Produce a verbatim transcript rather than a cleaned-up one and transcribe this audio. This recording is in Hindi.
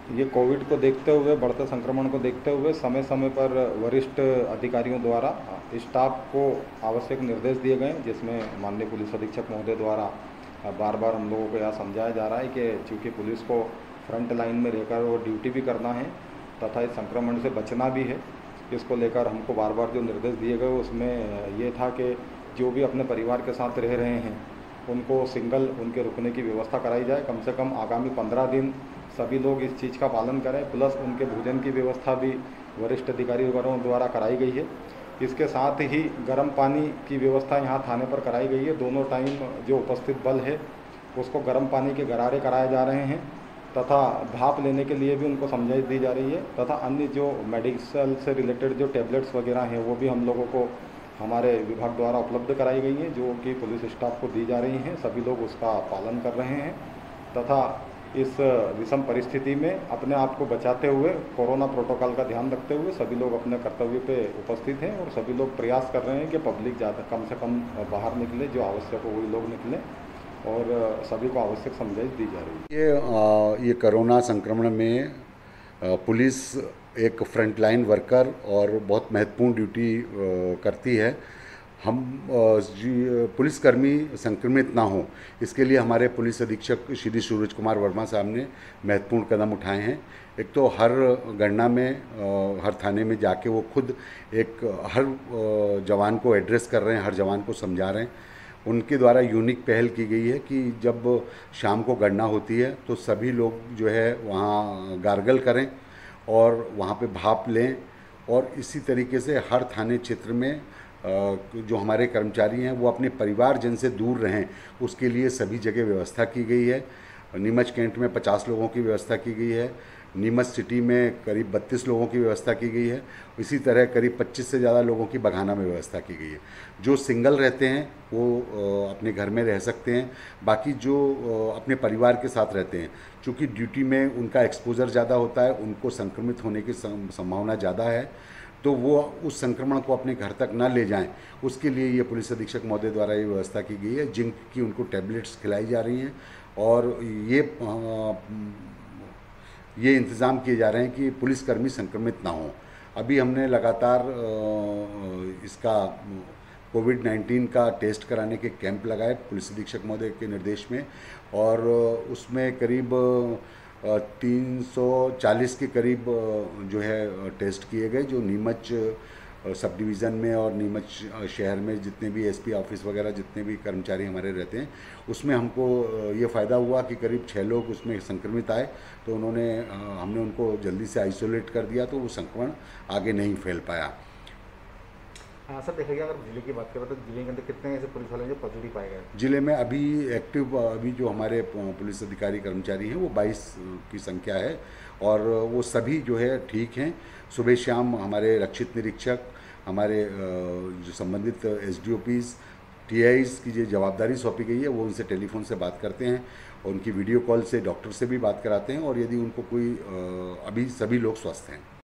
ये कोविड को देखते हुए, बढ़ते संक्रमण को देखते हुए समय समय पर वरिष्ठ अधिकारियों द्वारा स्टाफ को आवश्यक निर्देश दिए गए, जिसमें माननीय पुलिस अधीक्षक महोदय द्वारा बार बार हम लोगों को यह समझाया जा रहा है कि चूँकि पुलिस को फ्रंट लाइन में रहकर वो ड्यूटी भी करना है तथा इस संक्रमण से बचना भी है। इसको लेकर हमको बार बार जो निर्देश दिए गए उसमें ये था कि जो भी अपने परिवार के साथ रह रहे हैं उनको सिंगल उनके रुकने की व्यवस्था कराई जाए। कम से कम आगामी पंद्रह दिन सभी लोग इस चीज़ का पालन करें, प्लस उनके भोजन की व्यवस्था भी वरिष्ठ अधिकारियों द्वारा कराई गई है। इसके साथ ही गर्म पानी की व्यवस्था यहाँ थाने पर कराई गई है। दोनों टाइम जो उपस्थित बल है उसको गर्म पानी के गरारे कराए जा रहे हैं तथा भाप लेने के लिए भी उनको समझाइश दी जा रही है तथा अन्य जो मेडिकल से रिलेटेड जो टैबलेट्स वगैरह हैं वो भी हम लोगों को हमारे विभाग द्वारा उपलब्ध कराई गई हैं, जो कि पुलिस स्टाफ को दी जा रही हैं। सभी लोग उसका पालन कर रहे हैं तथा इस विषम परिस्थिति में अपने आप को बचाते हुए कोरोना प्रोटोकॉल का ध्यान रखते हुए सभी लोग अपने कर्तव्य पे उपस्थित हैं और सभी लोग प्रयास कर रहे हैं कि पब्लिक ज़्यादा कम से कम बाहर निकले, जो आवश्यक हो वही लोग निकलें और सभी को आवश्यक समझाइश दी जा रही है। ये आ, ये कोरोना संक्रमण में आ, पुलिस एक फ्रंटलाइन वर्कर और बहुत महत्वपूर्ण ड्यूटी करती है। हम पुलिसकर्मी संक्रमित ना हो, इसके लिए हमारे पुलिस अधीक्षक श्री सूरज कुमार वर्मा साहब ने महत्वपूर्ण कदम उठाए हैं। एक तो हर गणना में, हर थाने में जाके वो खुद एक हर जवान को एड्रेस कर रहे हैं, हर जवान को समझा रहे हैं। उनके द्वारा यूनिक पहल की गई है कि जब शाम को गणना होती है तो सभी लोग जो है वहाँ गार्गल करें और वहाँ पे भाप लें, और इसी तरीके से हर थाने क्षेत्र में जो हमारे कर्मचारी हैं वो अपने परिवारजन से दूर रहें, उसके लिए सभी जगह व्यवस्था की गई है। नीमच कैंट में पचास लोगों की व्यवस्था की गई है, नीमच सिटी में करीब बत्तीस लोगों की व्यवस्था की गई है, इसी तरह करीब पच्चीस से ज़्यादा लोगों की बघाना में व्यवस्था की गई है। जो सिंगल रहते हैं वो अपने घर में रह सकते हैं, बाकी जो अपने परिवार के साथ रहते हैं, चूँकि ड्यूटी में उनका एक्सपोज़र ज़्यादा होता है, उनको संक्रमित होने की संभावना ज़्यादा है, तो वो उस संक्रमण को अपने घर तक ना ले जाएं, उसके लिए ये पुलिस अधीक्षक महोदय द्वारा ये व्यवस्था की गई है। जिंक की उनको टैबलेट्स खिलाई जा रही हैं और ये ये इंतज़ाम किए जा रहे हैं कि पुलिसकर्मी संक्रमित ना हों। अभी हमने लगातार इसका कोविड नाइन्टीन का टेस्ट कराने के कैंप लगाए पुलिस अधीक्षक महोदय के निर्देश में, और उसमें करीब तीन सौ चालीस के करीब जो है टेस्ट किए गए, जो नीमच सब डिवीज़न में और नीमच शहर में जितने भी एसपी ऑफिस वगैरह जितने भी कर्मचारी हमारे रहते हैं, उसमें हमको ये फ़ायदा हुआ कि करीब छः लोग उसमें संक्रमित आए, तो उन्होंने हमने उनको जल्दी से आइसोलेट कर दिया, तो वो संक्रमण आगे नहीं फैल पाया। हाँ सर, देखा गया अगर जिले की बात करें तो जिले के अंदर कितने ऐसे पुलिस वाले जो पॉजिटिव पाए गए? जिले में अभी एक्टिव अभी जो हमारे पुलिस अधिकारी कर्मचारी हैं वो बाईस की संख्या है, और वो सभी जो है ठीक हैं। सुबह शाम हमारे रक्षित निरीक्षक, हमारे जो संबंधित S D O Ps, T Is की जो जवाबदारी सौंपी गई है वो उनसे टेलीफोन से बात करते हैं और उनकी वीडियो कॉल से डॉक्टर से भी बात कराते हैं, और यदि उनको कोई अभी सभी लोग स्वस्थ हैं।